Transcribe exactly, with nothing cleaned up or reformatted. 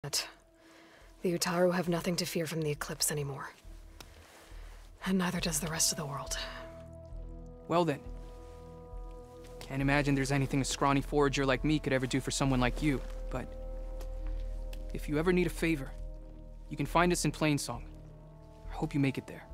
But the Utaru have nothing to fear from the eclipse anymore. And neither does the rest of the world. Well then. Can't imagine there's anything a scrawny forager like me could ever do for someone like you, but... if you ever need a favor, you can find us in Plainsong. I hope you make it there.